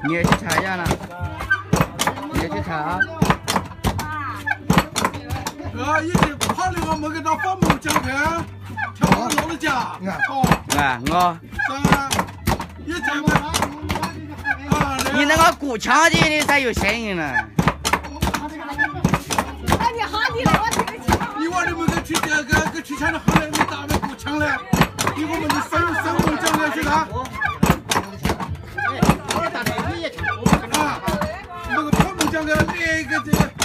你也去查一下呢？你也去查啊？ 一直跑的我们给他放门江边，跳到老的家。 我。 一直嘛。 你那个鼓腔的才有声音呢。 哎，你哈你来，我听得清。 你往你们去给去抢的好嘞，你打的鼓腔嘞，你我们的生门江边去他。那个跑门江的那个这。